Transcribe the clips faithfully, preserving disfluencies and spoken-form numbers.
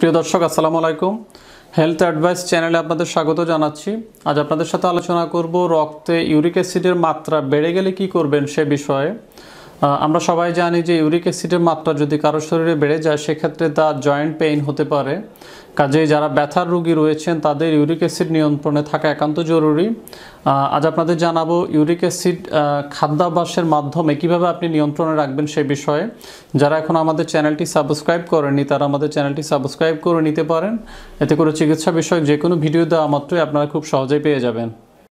প্রিয় দর্শক আসসালামু আলাইকুম। হেলথ অ্যাডভাইস চ্যানেলে আপনাদের স্বাগত জানাচ্ছি। আজ আপনাদের সাথে আলোচনা করব রক্তে ইউরিক অ্যাসিডের মাত্রা বেড়ে গেলে কি করবেন সে বিষয়ে। আমরা সবাই জানি যে ইউরিক অ্যাসিডের মাত্রা যদি কারো শরীরে বেড়ে যায় সেক্ষেত্রে তার জয়েন্ট পেইন হতে পারে। কাজেই যারা ব্যথার রোগী রয়েছেন তাদের ইউরিক অ্যাসিড নিয়ন্ত্রণে থাকা একান্ত জরুরি। আজ আপনাদের জানাবো ইউরিক অ্যাসিড খাদ্যাভ্যাসের মাধ্যমে কিভাবে আপনি নিয়ন্ত্রণে রাখবেন সে বিষয়ে। যারা এখন আমাদের চ্যানেলটি সাবস্ক্রাইব করেননি তারা আমাদের চ্যানেলটি সাবস্ক্রাইব করে নিতে পারেন। এতে করে চিকিৎসা বিষয়ক যে কোনো ভিডিও দেওয়া মাত্রই আপনারা খুব সহজেই পেয়ে যাবেন।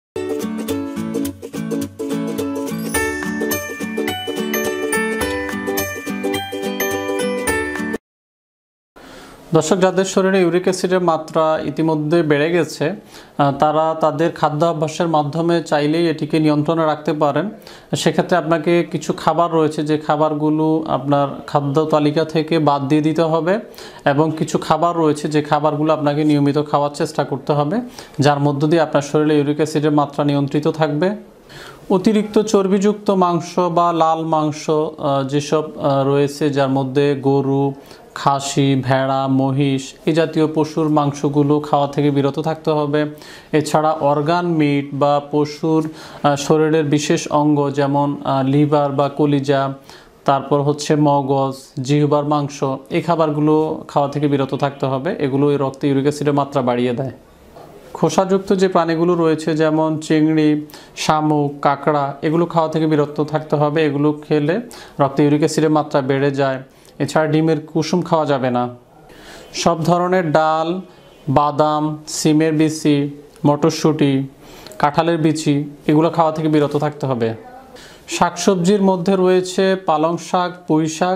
দর্শক, যাদের শরীরে ইউরিক অ্যাসিডের মাত্রা ইতিমধ্যে বেড়ে গেছে তারা তাদের খাদ্যাভ্যাসের মাধ্যমে চাইলেই এটিকে নিয়ন্ত্রণে রাখতে পারেন। সেক্ষেত্রে আপনাকে কিছু খাবার রয়েছে যে খাবারগুলো আপনার খাদ্য তালিকা থেকে বাদ দিয়ে দিতে হবে, এবং কিছু খাবার রয়েছে যে খাবারগুলো আপনাকে নিয়মিত খাওয়ার চেষ্টা করতে হবে, যার মধ্য দিয়ে আপনার শরীরে ইউরিক অ্যাসিডের মাত্রা নিয়ন্ত্রিত থাকবে। অতিরিক্ত চর্বিযুক্ত মাংস বা লাল মাংস যেসব রয়েছে, যার মধ্যে গরু, খাসি, ভেড়া, মহিষ এই জাতীয় পশুর মাংসগুলো খাওয়া থেকে বিরত থাকতে হবে। এছাড়া অর্গান মিট বা পশুর শরীরের বিশেষ অঙ্গ যেমন লিভার বা কলিজা, তারপর হচ্ছে মগজ, জিহ্বার মাংস, এই খাবারগুলো খাওয়া থেকে বিরত থাকতে হবে। এগুলো এই রক্তে ইউরিক অ্যাসিডের মাত্রা বাড়িয়ে দেয়। খোসাযুক্ত যে প্রাণীগুলো রয়েছে যেমন চিংড়ি, শামুক, কাঁকড়া, এগুলো খাওয়া থেকে বিরত থাকতে হবে। এগুলো খেলে রক্তে ইউরিক অ্যাসিডের মাত্রা বেড়ে যায়। এছাড়া ডিমের কুসুম খাওয়া যাবে না। সব ধরনের ডাল, বাদাম, সিমের বিচি, মটরশুঁটি, কাঁঠালের বিচি, এগুলো খাওয়া থেকে বিরত থাকতে হবে। শাকসবজির মধ্যে রয়েছে পালং শাক, পুঁই শাক,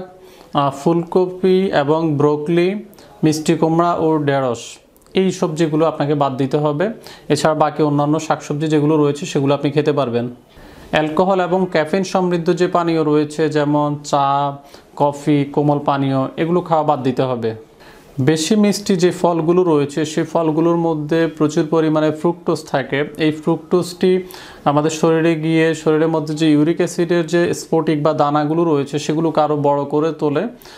ফুলকপি এবং ব্রোকলি, মিষ্টি কুমড়া ও ঢেঁড়স, এই সবজিগুলো আপনাকে বাদ দিতে হবে। এছাড়া বাকি অন্যান্য শাকসবজি যেগুলো রয়েছে সেগুলো আপনি খেতে পারবেন। অ্যালকোহল এবং ক্যাফিন সমৃদ্ধ যে পানীয় রয়েছে যেমন চা, কফি, কোমল পানীয়, এগুলো খাওয়া বাদ দিতে হবে। বেশি মিষ্টি যে ফলগুলো রয়েছে সেই ফলগুলোর মধ্যে প্রচুর পরিমাণে ফ্রুক্টোজ থাকে। এই ফ্রুক্টোজটি আমাদের শরীরে গিয়ে শরীরের মধ্যে যে ইউরিক অ্যাসিডের যে স্ফটিক বা দানাগুলো রয়েছে সেগুলোকে আরও বড় করে তোলে।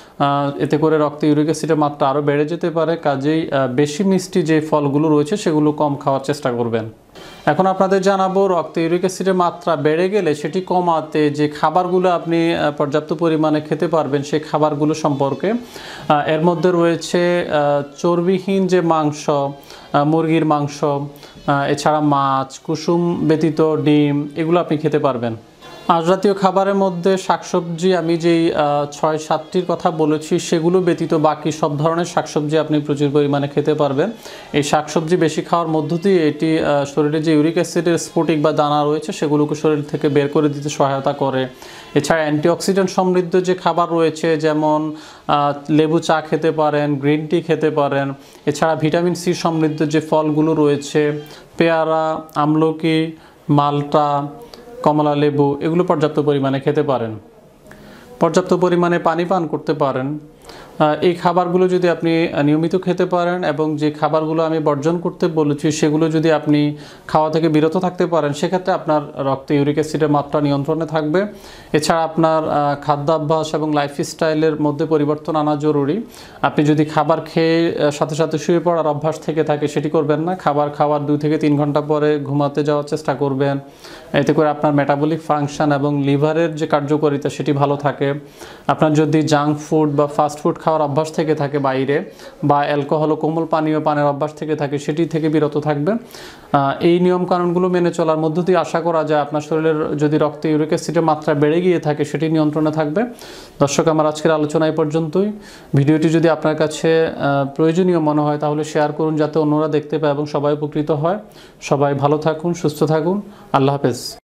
এতে করে রক্তে ইউরিক অ্যাসিডের মাত্রা আরও বেড়ে যেতে পারে। কাজেই বেশি মিষ্টি যে ফলগুলো রয়েছে সেগুলো কম খাওয়ার চেষ্টা করবেন। এখন আপনাদের জানাবো রক্তে ইউরিক অ্যাসিডের মাত্রা বেড়ে গেলে সেটি কমাতে যে খাবারগুলো আপনি পর্যাপ্ত পরিমাণে খেতে পারবেন সেই খাবারগুলো সম্পর্কে। এর মধ্যে রয়েছে চর্বিহীন যে মাংস, মুরগির মাংস, এছাড়া মাছ, কুসুম ব্যতীত ডিম, এগুলো আপনি খেতে পারবেন। আজ জাতীয় খাবারের মধ্যে শাকসবজি আমি যেই ছয় সাতটির কথা বলেছি সেগুলো ব্যতীত বাকি সব ধরনের শাকসবজি আপনি প্রচুর পরিমাণে খেতে পারবেন। এই শাকসবজি বেশি খাওয়ার মধ্য দিয়ে এটি শরীরে যে ইউরিক অ্যাসিডের স্ফটিক বা দানা রয়েছে সেগুলোকে শরীর থেকে বের করে দিতে সহায়তা করে। এছাড়া অ্যান্টিঅক্সিডেন্ট সমৃদ্ধ যে খাবার রয়েছে যেমন লেবু চা খেতে পারেন, গ্রিন টি খেতে পারেন। এছাড়া ভিটামিন সি সমৃদ্ধ যে ফলগুলো রয়েছে পেয়ারা, আমলকি, মাল্টা, কমলা লেবু, এগুলো পর্যাপ্ত পরিমাণে খেতে পারেন। পর্যাপ্ত পরিমাণে পানি পান করতে পারেন। এই খাবারগুলো যদি আপনি নিয়মিত খেতে পারেন এবং যে খাবারগুলো আমি বর্জন করতে বলেছি সেগুলো যদি আপনি খাওয়া থেকে বিরত থাকতে পারেন সেক্ষেত্রে আপনার রক্তে ইউরিক অ্যাসিডের মাত্রা নিয়ন্ত্রণে থাকবে। এছাড়া আপনার খাদ্যাভ্যাস এবং লাইফস্টাইলের মধ্যে পরিবর্তন আনা জরুরি। আপনি যদি খাবার খেয়ে সাথে সাথে শুয়ে পড়ার অভ্যাস থেকে থাকে সেটি করবেন না। খাবার খাওয়ার দুই থেকে তিন ঘন্টা পরে ঘুমাতে যাওয়ার চেষ্টা করবেন। এতে করে আপনার মেটাবলিক ফাংশন এবং লিভারের যে কার্যকারিতা সেটি ভালো থাকে। আপনার যদি জাঙ্ক ফুড বা ফাস্ট ফুড খাওয়ার অভ্যাস থেকে থাকে বাইরে, বা অ্যালকোহল ও কোমল পানীয় পানের অভ্যাস থেকে থাকে, সেটি থেকে বিরত থাকবেন। এই নিয়মকানুনগুলো মেনে চলার মধ্য দিয়ে আশা করা যায় আপনার শরীরের যদি রক্তে ইউরিক অ্যাসিডের মাত্রা বেড়ে গিয়ে থাকে সেটি নিয়ন্ত্রণে থাকবে। দর্শক, আমার আজকের আলোচনা এই পর্যন্তই। ভিডিওটি যদি আপনার কাছে প্রয়োজনীয় মনে হয় তাহলে শেয়ার করুন যাতে অন্যরা দেখতে পায় এবং সবাই উপকৃত হয়। সবাই ভালো থাকুন, সুস্থ থাকুন। আল্লাহ হাফেজ।